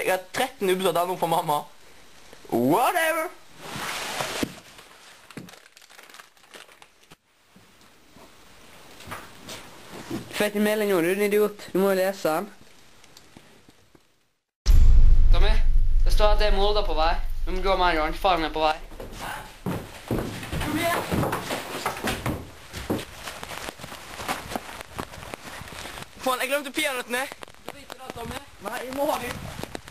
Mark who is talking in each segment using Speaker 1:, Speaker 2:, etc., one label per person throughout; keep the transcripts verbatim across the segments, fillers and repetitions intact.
Speaker 1: Jeg har tretten nubbes av den nå for mamma. Whatever.
Speaker 2: Fett i melding nå, du er en idiot. Du må jo lese den.
Speaker 3: Tommy, det står at det er morder på vei. Du må gå med en gang, faren er på vei.
Speaker 1: Kom igjen. Faen, jeg glemte peanøttene.
Speaker 3: Drit i det, Tommy.
Speaker 1: Nei, jeg må ha dem.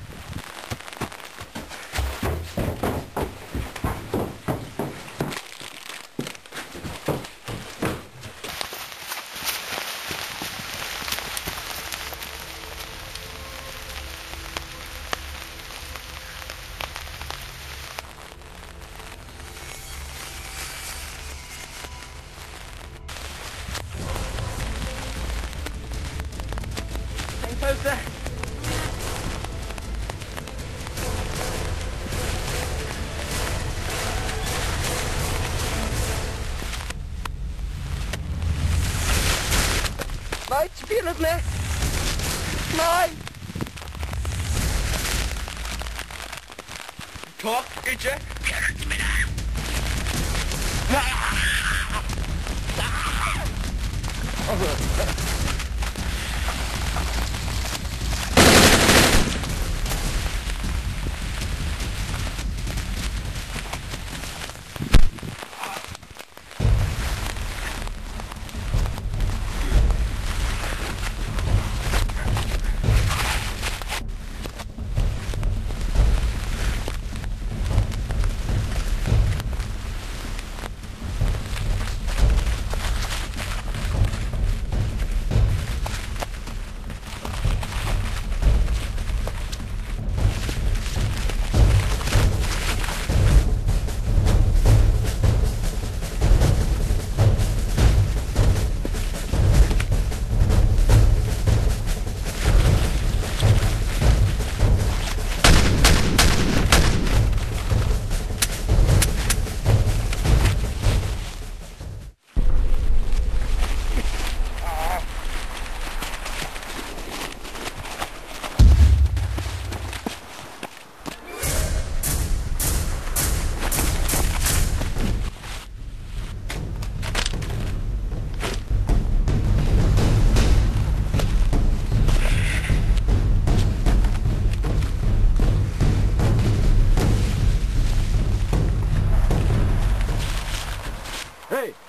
Speaker 1: Pause. Nei, ikke peanøttene. Nei. Takk, ikke peanøttene mine. Nei. Hey!